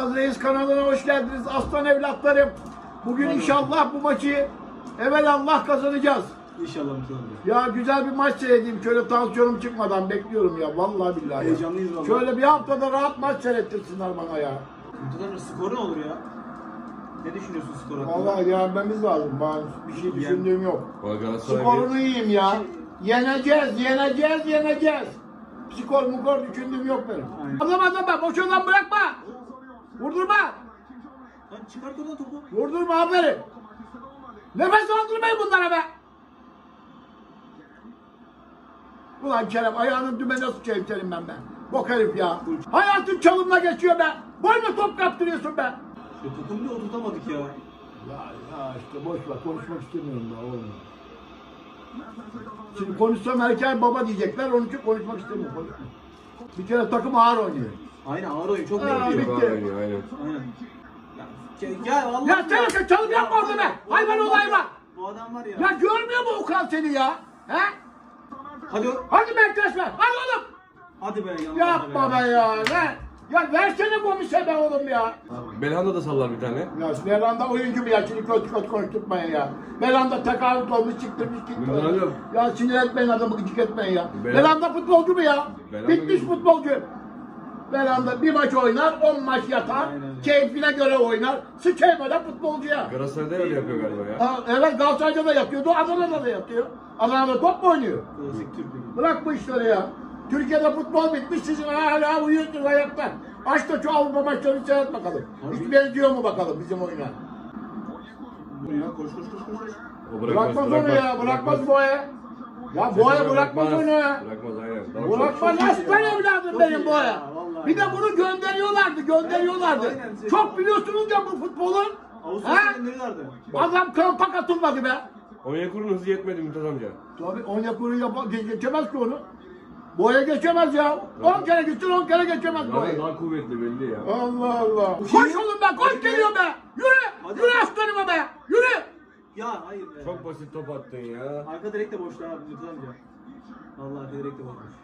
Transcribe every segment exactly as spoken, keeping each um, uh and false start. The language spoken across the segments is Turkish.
Yılmaz Reis kanalına hoş geldiniz aslan evlatlarım. Bugün Hadi inşallah bu maçı evelallah kazanacağız. İnşallah Mustafa. Ya güzel bir maç seyredeyim. Şöyle tansiyonum çıkmadan bekliyorum ya. Vallahi billahi. Heyecanlıyız vallahi. Şöyle bir haftada rahat maç seyrettirsinler bana ya. Mustafa skoru ne olur ya? Ne düşünüyorsun skor hakkında? Vallahi yenmemiz lazım. Ben bir şey düşündüğüm yok. Galatasaray Skorunu yiyeyim ya. Yeneceğiz, yeneceğiz, yeneceğiz. Skor mukor düşündüğüm yok benim. Adam adam bak, boş olan bırakma. Vurdurma. Lan çıkart oradan topu. Vurdurma, aferin. Nefes aldırmayın bunlara be. Ulan Kerem, ayağının dümenine sıçayım senin ben be. Bok herif ya. Hayatın çalımla geçiyor be. Boyuna top kaptırıyorsun be. Ya topu bile oturtamadık ya. Ya, ya işte boş ver, konuşmak istemiyorum daha oğlum. Şimdi konuşsam erken baba diyecekler, onun için konuşmak istemiyorum. Konuşma. Bir kere takım ağır oynuyor. Aynen ağır oyun çok Aa, iyi bitti. oynuyor. oynuyor, aynen. Aynen. Ya, ya vallahi Ya sen ya, çalım yapma orada be. Hayvan ol hayvan. Bu adam var ya. Ya görmüyor mu Okan seni ya? He? Hadi. Hadi Bektaş be. Hadi oğlum. Hadi be yanılmadı Yapma be ya. Ne? Ya versene komise be oğlum ya. Belhanda da sallar bir tane. Ya Belhanda oyuncu mu ya? Şimdi kötü kötü konuşturmayın ya. Belhanda tekavüt olmuş, çıktırmış, Bundan gitti. yok. Ya sinir etmeyin adamı, gıcık etmeyin ya. Bel- Belhanda futbolcu mu ya? Belhanda Bitmiş gibi. futbolcu. Belhanda bir maç oynar, on maç yatar. Aynen. Keyfine göre oynar. Sıçaymadan futbolcu ya. Galatasaray'da öyle yapıyor galiba ya. Ha, evet, Galatasaray'da da yapıyordu, Adana'da da yapıyor. Adana'da top mu oynuyor? Klasik Türk Ligi. Bırak bu işleri ya. Türkiye'de futbol bitmiş, sizin hala uyuyorsunuz ayakta. Aç da şu Avrupa maçlarını seyret bakalım. Hiç benziyor mu bakalım bizim oyuna? Buraya koş koş koş koş. O Bırakmaz onu ya, bırakmaz Boya. Ya Boya bırakmaz onu ya. Bırakmaz aynen. Daha çok- Bırakmaz, çok iyi aslan ya. evladım Çok benim iyi Boya. ya, vallahi Bir de ya. bunu gönderiyorlardı, gönderiyorlardı. Aynen. Çok biliyorsunuz ya bu futbolun. Avustralya'da Ha? ne vardı? Adam kampa katılmadı be. Onyekuru'nun hızı yetmedi Mümtaz amca. Tabii Onyekuru yapa geçemez ki onu. Boya geçemez ya. on kere gitsin, on kere geçemez Zaten Boya. daha kuvvetli belli ya. Allah Allah. Bu şey- Koş oğlum be, koş geliyor be. Yürü, Hadi. yürü aslanıma be. Yürü. Ya hayır be. Çok basit top attın ya. Arka direkt de boştu abi Mustafa amca. Vallahi arka direkt de boşmuş.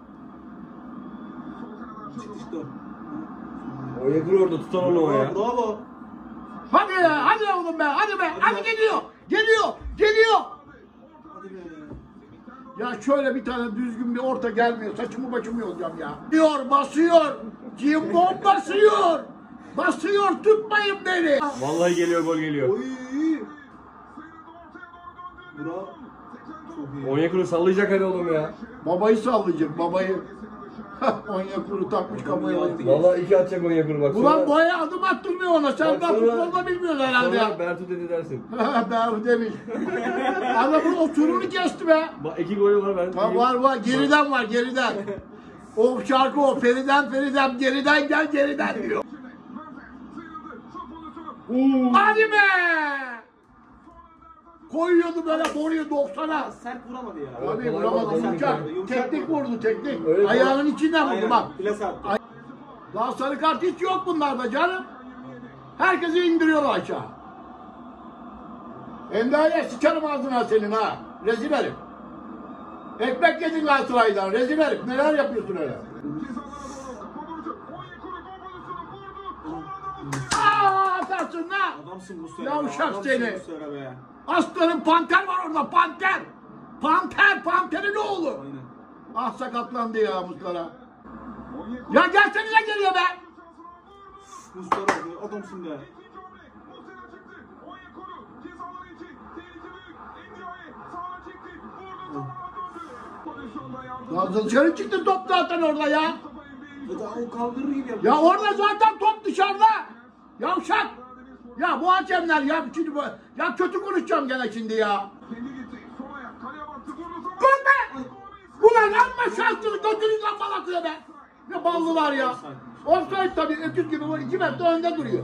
Çık işte o. Onyekuru orada tutan onu o ya. Bravo. Hadi ya, hadi oğlum be, hadi be. Hadi ya. geliyor, geliyor, geliyor. Hadi be. Ya şöyle bir tane düzgün bir orta gelmiyor. Saçımı başımı yolacağım ya. Diyor, basıyor. Cimbom basıyor. Basıyor, tutmayın beni. Vallahi geliyor, gol geliyor. Oy. Bravo. Çok iyi. Onyekuru sallayacak hadi oğlum ya. Babayı sallayacak, babayı. Onyekuru takmış kafayı. Vallahi iki atacak Onyekuru bak. Ulan Sonra- boya adım attırmıyor ona. Sen Bak daha sonra- futbolda bilmiyorsun herhalde Sonra ya. Bertu dedi dersin. Ben demiş. Adamın oturunu kesti be. Bak iki golü var ben. Ha, var var, geriden var, geriden. O şarkı o, Feriden Feriden, geriden gel, geriden diyor. Oo. Hadi be! Koyuyordu böyle boruyu doksana. Sert vuramadı ya. Tabii kolay vuramadı, vuramadı, yumuşak. yumuşak Teknik vurdu. vurdu, teknik. Öyle Ayağının içinden vurdu Aynen. bak. Plase attı. Ay- Daha sarı kart hiç yok bunlarda canım. Herkesi indiriyorlar aşağı. Endaye sıçarım ağzına senin ha. Rezil herif. Ekmek yedin Galatasaray'dan. Rezil herif. Neler yapıyorsun öyle? Aaa atarsın ha. Adamsın Mustafa. Ya uşak Adamsın seni. Mustafa be. Aslanın panter var orada, panter. Panter, panterin oğlu. Aynen. Ah sakatlandı ya Muslera. Ya gelsenize geliyor be. Mustafa be. Adamsın be. Ya dışarı çıktı top zaten orada ya. Zaten o kaldırır gibi yapıyor. Ya orada zaten top dışarıda. Yavşak. Ya bu hakemler ya şimdi bu. Ya kötü konuşacağım gene şimdi ya. Gol be. Ulan amma şansını götünüzden bal atıyor be. Ne ballılar ya. Offside tabii öküz gibi bu iki metre önde duruyor.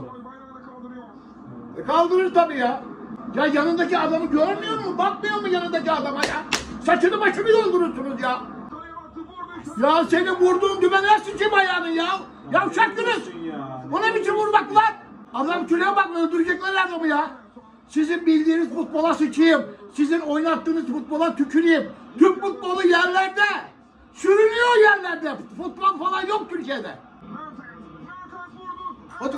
E kaldırır tabii ya. Ya yanındaki adamı görmüyor mu? Bakmıyor mu yanındaki adama ya? Saçını başını yoldurursunuz ya. Ya senin vurduğun dümene sıçayım ayağını ya. Yavşaksınız. O ne biçim vurmak lan? Adam şuraya bak, öldürecekler adamı ya. Sizin bildiğiniz futbola sıçayım. Sizin oynattığınız futbola tüküreyim. Türk futbolu yerlerde. Sürünüyor yerlerde. Futbol falan yok Türkiye'de. Hadi.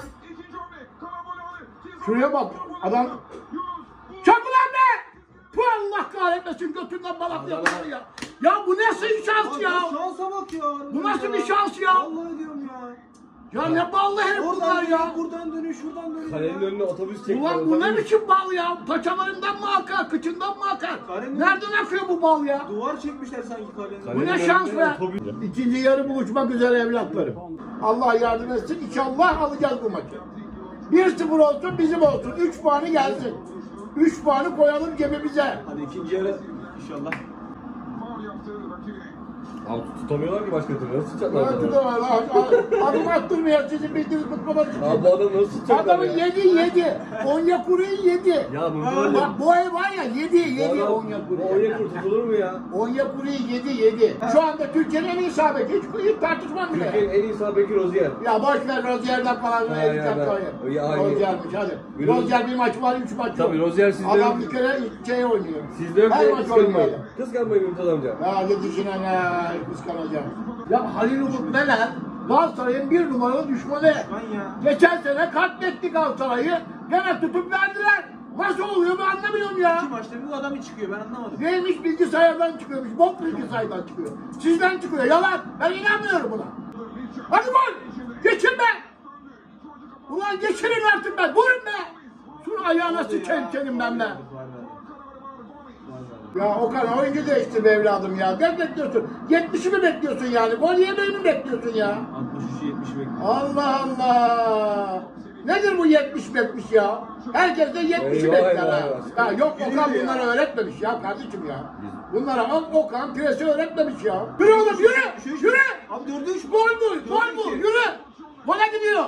Şuraya bak. Adam. Çak ulan be! Bu Allah kahretmesin götünden balak yapıyor ya. Ya bu nasıl bir şans ya? Şansa bak ya. Bu nasıl bir şans ya? Vallahi diyorum ya. Ya ne ballı herif bunlar Oradan ya. dönüyor, buradan dönüyor, şuradan dönüyor. Kalenin önüne otobüs çekti. Ulan bu ne biçim bal ya? Paçalarından mı akar, kıçından mı akar? Kalenin- Nereden akıyor bu bal ya? Duvar çekmişler sanki kalenin. Kalenin Bu ne önüne şans be? otobüs- İkinci yarı buluşmak üzere evlatlarım. Allah yardım etsin. İnşallah alacağız bu maçı. bir sıfır olsun bizim olsun. üç puanı gelsin. üç puanı koyalım cebimize. Hadi ikinci yarı inşallah. Abi tutamıyorlar ki başka türlü. Nasıl tutacaklar? Hadi de adamı? var. Adım attırmıyor sizin bildiğiniz futbola. Abi bu adam nasıl tutacaklar Adamın ya? yedi yedi. Onyekuru'yu yedi. Ya bu Bak bu ev var ya yedi yedi Bu Onyekuru. Onyekuru tutulur mu ya? Onyekuru'yu yedi yedi. Şu anda Türkiye'nin en iyi sahibi. Hiç, hiç tartışmam Türkiye'nin bile. en iyi sağ beki Rozier. Ya boş ver Rozier'den falan. Ha, el ya, yapmayı. ben- ya, aynı. Rozier'miş hadi. Bir- Rozier bir maç var, üç maç yok. Tabii, Rozier sizde Adam yok. bir kere şey oynuyor. Sizde yok Her diye maç kıskanmayın. oynuyor. Kıskanmayın Ümit amca. Ya ne düşünen ya kıskanacağım. Ya Halil Umut Meler Galatasaray'ın bir numaralı düşmanı. Lan ya. Geçen sene katletti Galatasaray'ı. Gene tutup verdiler. Nasıl oluyor ben anlamıyorum ya. İki maçta bir adam hiç çıkıyor ben anlamadım. Neymiş bilgisayardan çıkıyormuş. Bok bilgisayardan çıkıyor. Sizden çıkıyor. Yalan. Ben inanmıyorum buna. Hadi gol. Geçirme. Ulan geçirin artık ben. Vurun be. Şunu ayağına sıçayım senin ben be. Ya Okan oyuncu değiştir be evladım ya. Ne bekliyorsun? yetmişi mi bekliyorsun yani? Gol yemeyi mi bekliyorsun ya? altmış üç yetmiş bekliyor. Allah Allah. Nedir bu yetmiş yetmiş ya? Herkes de yetmişi Eyvah, bekler eyvah, ha. eyvah. Ya yok Okan Yürü ya. bunları öğretmemiş ya kardeşim ya. Bunlara Okan presi öğretmemiş ya. Yürü oğlum yürü. Yürü. Abi dördü üç. Gol bu. Gol bu. Yürü. Gole gidiyor.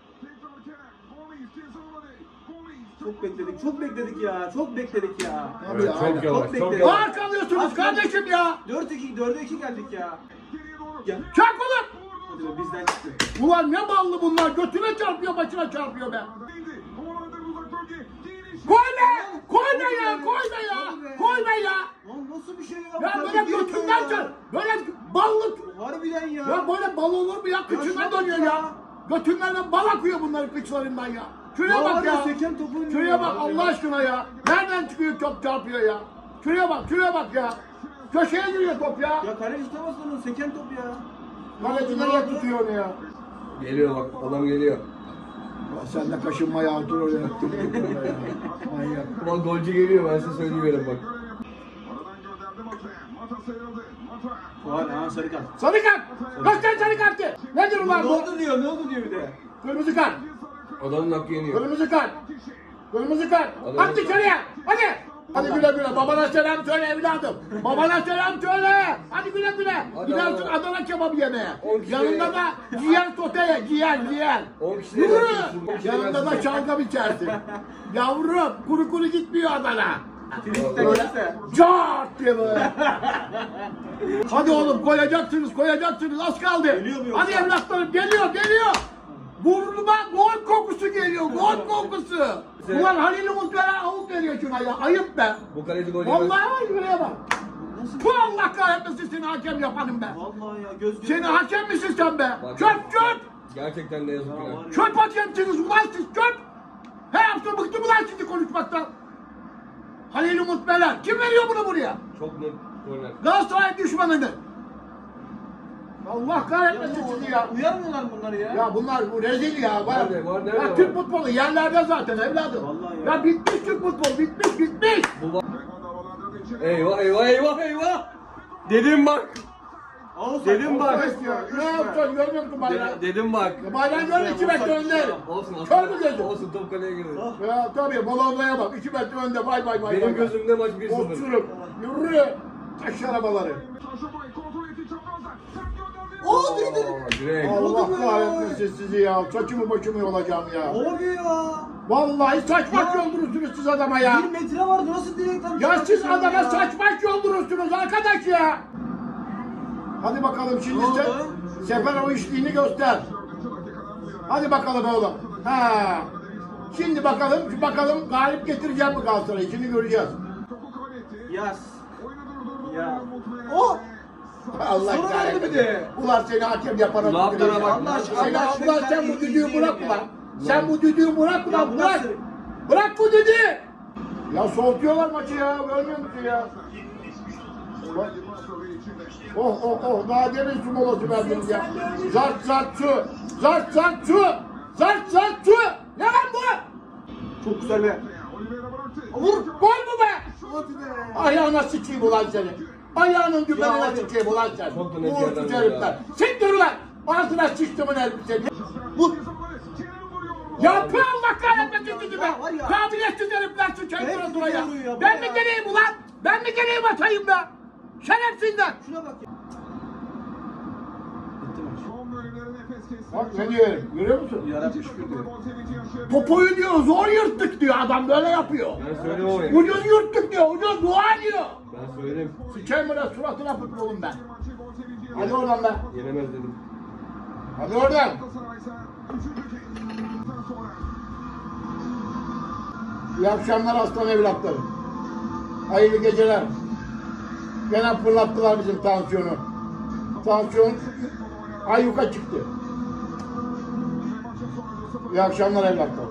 Çok bekledik, çok bekledik ya, çok bekledik ya. Abi Evet, ya. çok yavaş, Çok çok bekle. yavaş. Ağır kalıyorsunuz kardeşim ya. dört iki, dörde iki geldik ya. Gel. Çak oğlum. Hadi be bizden çıktı. Ulan ne ballı bunlar. Götüne çarpıyor başına çarpıyor be. Koy be. Koy be ya. Koy be ya. Koy be ya. Lan nasıl bir şey ya? Ya Bu böyle kadar götünden geliyor çarp. Böyle ballı. Harbiden ya. Ya böyle bal olur mu ya? Kıçından şuna dönüyor bak ya. ya. Götünden bal akıyor bunların kıçlarından ya. Şuraya Ya bak var ya. ya, seken topu oynuyor Şuraya ya. bak Allah aşkına ya. Nereden çıkıyor top çarpıyor ya. Şuraya bak, şuraya bak ya. Köşeye giriyor top ya. Ya kaleci tutamaz onu, seken top ya. Kaleci nereye tutuyor onu ya? Geliyor bak adam geliyor. Ya sen de kaşınma ya. Dur oraya. Dur oraya ya. Manyak. Ulan golcü geliyor ben size söyleyiverim bak. Var ha sarı kart. Sarı kart. Göster sarı kartı. Nedir Ne ulan bu? oldu diyor, ne oldu diyor bir de. Kırmızı kart. Adamın hakkı yeniyor. Kırmızı kart. Kırmızı kart. Hadi At oğlum. dışarıya. Hadi. Hadi güle güle. Babana selam söyle evladım. Babana selam söyle. Hadi güle güle. Hadi Gidersin Allah'a. Adana kebabı yemeye. On kişi Yanında de- da ciğer soteye. Ciğer ciğer. On kişi de Yürü. yersin, on kişi de Yanında da yersin. şalgam içersin. Yavrum kuru kuru gitmiyor Adana. Frikikten Böyle gelirse. cart diye böyle. Hadi oğlum koyacaksınız koyacaksınız az kaldı. Geliyor mu yoksa? Hadi evlatlarım geliyor geliyor. Burnuma gol kokusu geliyor gol kokusu. Ulan Halil Umut Bey'e avuk veriyor şuna ya ayıp be. Bu kaleci gol yemez. Vallahi var şuraya bak. Nasıl? Bu Allah kahretmesin seni hakem yapanım be. Vallahi ya göz göz. Seni hakem misin sen be? Bak- Çöp çöp. Gerçekten ne yazık ki. Ya ya. var ya. Çöp hakemsiniz ulan siz çöp. Her hafta bıktım ulan sizi konuşmaktan. Halil Umut Beyler kim veriyor bunu buraya? Çok net korner. Galatasaray düşmanını. Allah Ya kahretmesin bu- sizi ya. Uyarmıyorlar bunları ya. Ya bunlar bu rezil ya. Var, Nerede, var, nerede ya var? Türk futbolu yerlerde zaten evladım. Vallahi ya. ya. bitmiş Türk futbolu bitmiş bitmiş. Bu bak. Eyvah eyvah eyvah eyvah. Dedim bak. Ağustos, Dedim bak. Ağustos ya, üç Ne ya. yapıyorsun görmüyor musun bayrağı? De- dedim bak. Ya Bayrağı gör iki metre önde. Olsun Kör mü gözüm? Olsun top kaleye girdi. Ah. Ya tabii Bolonya'ya bak iki metre önde bay bay bay. Benim bay. gözümde maç bir sıfır. Oturup yürü. Taş arabaları. Oo değdi. Aa, direkt. Allah oldu be? kahretmesin sizi ya. Saçımı başımı yolacağım ya. Abi ya. Vallahi saç baş Ya. yoldurursunuz siz adama ya. Bir metre vardı nasıl direkten? Ya siz çıkartıyorsun adama ya? saç baş yoldurursunuz arkadaş ya. Hadi bakalım şimdi Ne oldu? sen sefer o işliğini göster. Hadi bakalım oğlum. Ha. Şimdi bakalım, bakalım galip getireceğim mi Galatasaray'ı? Şimdi göreceğiz. Yaz. Ya. O Allah Sonra kahretsin. oldu bir de. Ulan seni hakem yaparım. Ne yaptığına bak. Allah aşkına. Seni Allah ulan sen bu düdüğü bırak ulan. Sen bu düdüğü bırak ulan bu bırak. nasıl? Bırak bu düdüğü. Ya soğutuyorlar maçı ya. Görmüyor musun ya? Oh oh oh. Daha demin su molası verdiniz ya. Zart zart su. Zart zart su. Zart zart su. Ne lan bu? Çok güzel be. Vur. Gol mu be? Hadi be. Ayağına sıçayım ulan seni. Ayağının Ya dümenine abi. sıçayım ulan sen. Çok da net yerden Uğursuz vurdu herifler. ha. Siktir ulan. Ağzına sıçtımın elbiseni. Vur. Yapı Allah kahretmesin sizi be. Ya var ya. Kabiliyetsiz herifler şu çayı Hepsi dura ya. vuruyor ya, Ben bu mi ya. geleyim ulan? Ben mi geleyim atayım be? Şerefsizler. Şuna bak ya. Bitti maç. Bak ne diyor herif, görüyor musun? Yaratmış bir diyor. Popoyu diyor zor yırttık diyor adam böyle yapıyor. Ben söyleyeyim oraya. Ucuz yırttık diyor, ucuz dua diyor. Ben söyleyeyim. Sıçayım böyle suratına futbolum ben. Hadi oradan be. Yenemez dedim. Hadi oradan. İyi akşamlar aslan evlatlarım. Hayırlı geceler. Gene fırlattılar bizim tansiyonu. Tansiyon ayyuka çıktı. İyi akşamlar evlatlarım.